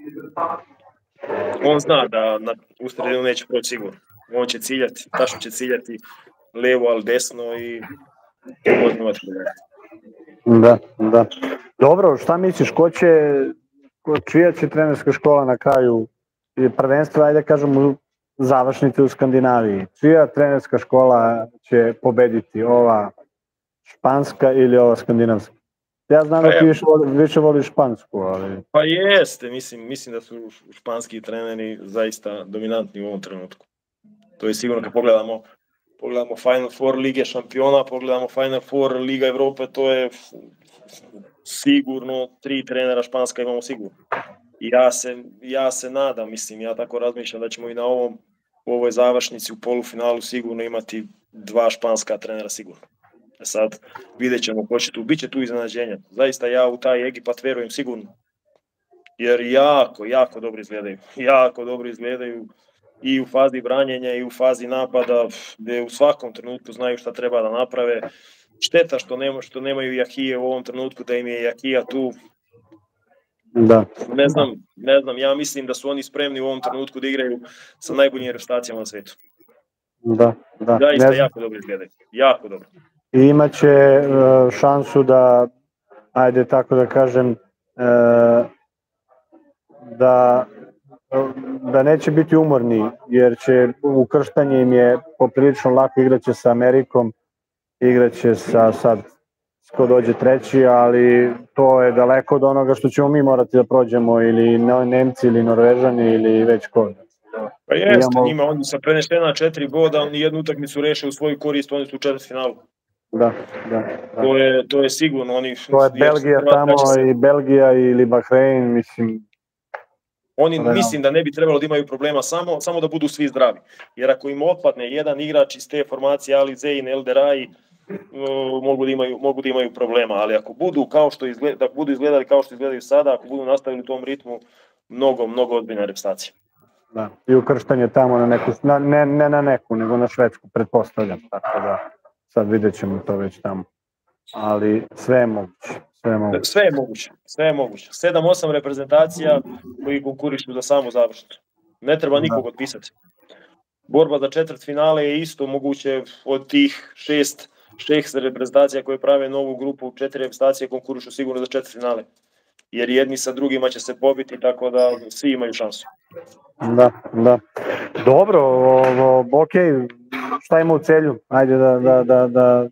on zna da u sredinu neće proći sigurno. On će ciljati, tačno će ciljati levo, ali desno i možemo imati problema. Da. Dobro, šta misliš, čija će trenerska škola na kraju prvenstva, ajde kažemo, završnice u Skandinaviji? Čija trenerska škola će pobediti, ova španska ili ova skandinavska? Ja znam da ti više voliš špansku, ali... Pa jeste, mislim da su španski treneri zaista dominantni u ovom trenutku. To je sigurno kad pogledamo Final Four Lige šampiona, pogledamo Final Four Liga Evrope, to je sigurno 3 trenera španska imamo sigurno. Ja se nadam, ja tako razmišljam da ćemo i u ovoj završnici u polufinalu sigurno imati 2 španska trenera sigurno. Sad vidjet ćemo ko će tu, bit će tu iznenađenja. Zaista ja u taj Egipat verujem sigurno. Jer jako dobro izgledaju i u fazi branjenja i u fazi napada, gde u svakom trenutku znaju šta treba da naprave. Šteta što nemaju Jakije u ovom trenutku, da im je Jakija tu. Da. Ne znam, ja mislim da su oni spremni u ovom trenutku da igraju sa najboljim reprezentacijama na svetu. Da. Zaista jako dobro izgledaju, jako dobro. I imaće šansu da, ajde tako da kažem, da neće biti umorni, jer će ukrštanje im je poprilično lako, igraće sa Amerikom, igraće sa sad ko dođe treći, ali to je daleko od onoga što ćemo mi morati da prođemo, ili Nemci ili Norvežani ili već ko. Pa jeste, njima oni sa prenešena 4 boda, oni jednu utakmicu reše u svoju korist, oni su u četvrtfinalu. Da. To je sigurno. To je Belgija tamo i Belgija ili Bahrein, mislim. Oni mislim da ne bi trebalo da imaju problema, samo da budu svi zdravi. Jer ako im otpadne jedan igrač iz te formacije, Ali Zein, Elderai, mogu da imaju problema. Ali ako budu izgledali kao što izgledaju sada, ako budu nastavili u tom ritmu, mnogo ozbiljna reprezentacija. Da, i ukrštanje tamo na neku, ne na neku, nego na Švedsku, pretpostavljam. Tako da sad vidjet ćemo to već tamo. Ali sve je moguće. Sve je moguće. 7-8 reprezentacija koji konkurišu za samu završnicu. Ne treba nikog otpisati. Borba za četvrtfinale je isto moguće od tih 6 reprezentacija koje prave novu grupu, 4 reprezentacije konkurišu sigurno za četvrtfinale. Jer jedni sa drugima će se pobiti, tako da svi imaju šansu. Da. Dobro, okej, šta ima u celju? Ajde da...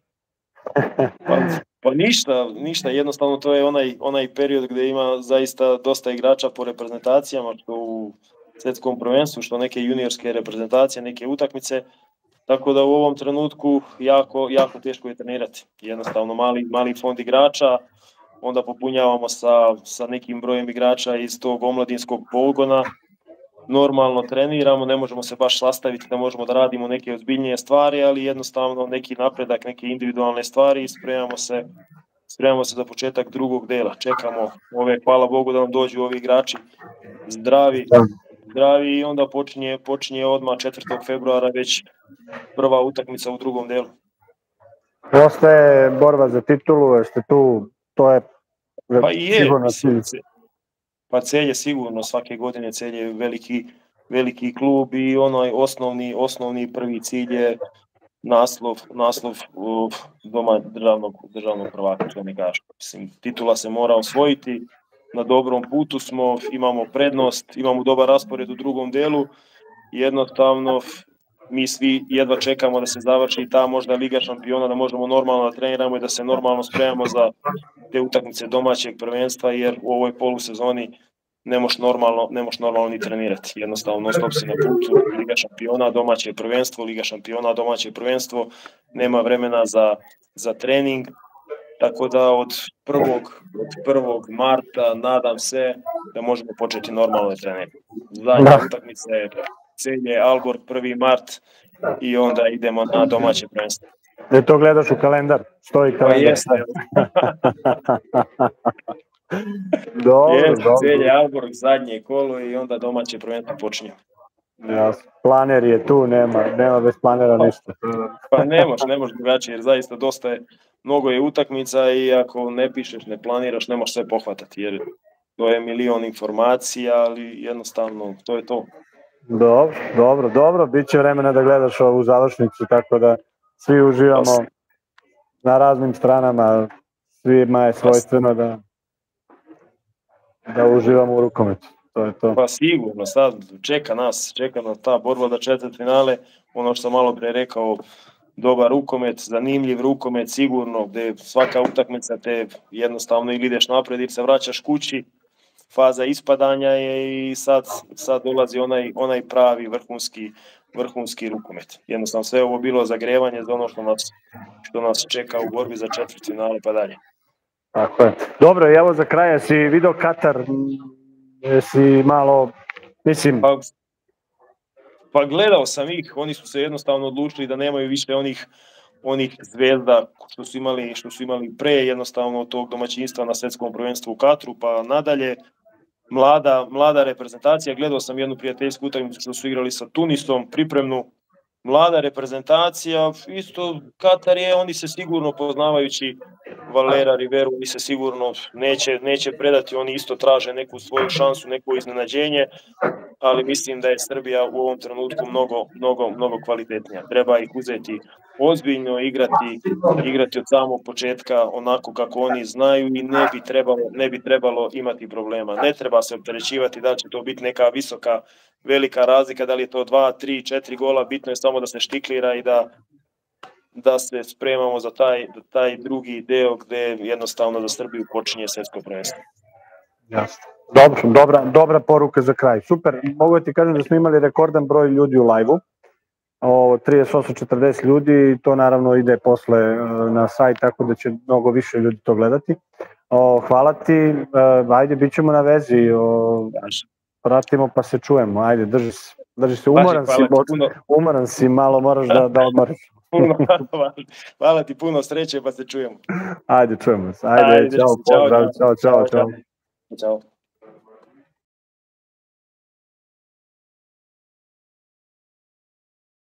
Pa ništa, jednostavno to je onaj period gde ima zaista dosta igrača po reprezentacijama, što u svetskom prvenstvu, što neke juniorske reprezentacije, neke utakmice, tako da u ovom trenutku jako teško je trenirati. Jednostavno mali fond igrača, onda popunjavamo sa nekim brojem igrača iz tog omladinskog pogona, normalno treniramo, ne možemo se baš sastaviti da možemo da radimo neke ozbiljnije stvari, ali jednostavno neki napredak, neke individualne stvari i spremamo se za početak drugog dela. Čekamo hvala Bogu da nam dođu ovi igrači zdravi i onda počinje odmah 4. februara već prva utakmica u drugom delu. Ostaje borba za titulu, jeste tu, to je sigurno cilj. Pa Celje je sigurno, svake godine Celje je veliki klub i onaj osnovni prvi cilj je naslov doma državnog prvaka, što mi kažu. Mislim, titula se mora osvojiti, na dobrom putu smo, imamo prednost, imamo dobar raspored u drugom delu, jednostavno mi svi jedva čekamo da se završi ta možda Liga šampiona, da možemo normalno da treniramo i da se normalno spremamo za te utakmice domaćeg prvenstva, jer u ovoj polusezoni ne možeš normalno ni trenirati. Jednostavno, non stop si na putu, Liga šampiona, domaće prvenstvo, Liga šampiona, domaće prvenstvo, nema vremena za trening, tako da od 1. marta nadam se da možemo početi normalno trenirati. Zadnja utakmica je Celje, Alborg, 1. mart i onda idemo na domaće prvenstvo. Da to gledaš u kalendar, stoji kalendar. Pa jeste. Dobro. Celje, Alborg, zadnje kolo i onda domaće prvenstvo počinje. Planer je tu, nema bez planera ništa. Pa ne možeš drugačije, jer zaista mnogo je utakmica i ako ne pišeš, ne planiraš, ne možeš sve pohvatati, jer to je milion informacija, ali jednostavno to je to. Dobro, bit će vremena da gledaš ovu završnicu, tako da svi uživamo na raznim stranama, svima je svojstveno da uživamo u rukometu. To je to. Pa sigurno, sad čeka nas ta borba za četvrtfinale, ono što sam malo pre rekao, dobar rukomet, zanimljiv rukomet, sigurno, gde svaka utakmica te jednostavno ili ideš napred ili se vraćaš kući, faza ispadanja je i sad dolazi onaj pravi vrhunski rukomet. Jednostavno sve ovo bilo zagrevanje za ono što nas čeka u borbi za četvrtfinale pa dalje. Tako je. Dobro, i evo za kraj, si video Katar, si malo, mislim... Pa gledao sam ih, oni su se jednostavno odlučili da nemaju više onih zvezda što su imali pre jednostavno tog domaćinstva na svetskom prvenstvu u Katru, pa nadalje. Mlada reprezentacija, gledao sam jednu prijateljsku utakmicu što su igrali sa Tunisom, pripremnu, mlada reprezentacija, isto Katar je, oni se sigurno poznavajući Valera, Riveru, oni se sigurno neće predati, oni isto traže neku svoju šansu, neko iznenađenje, ali mislim da je Srbija u ovom trenutku mnogo kvalitetnija. Treba ih uzeti ozbiljno, igrati od samog početka onako kako oni znaju i ne bi trebalo imati problema. Ne treba se opterećivati da će to biti neka velika razlika, da li je to 2, 3, 4 gola, bitno je samo da se štiklira i da se spremamo za taj drugi deo gde jednostavno za Srbiju počinje svetsko prvenstvo. Jasno. Dobra poruka za kraj. Super, mogu da ti kažem da smo imali rekordan broj ljudi u live-u, 38-40 ljudi, to naravno ide posle na sajt, tako da će mnogo više ljudi to gledati. Hvala ti, ajde, bit ćemo na vezi, pratimo pa se čujemo, ajde, drži se, umoran si, malo moraš da odmoriš. Hvala ti, puno sreće pa se čujemo. Ajde, čujemo se, ajde, čao, pozdrav, čao. Ćao.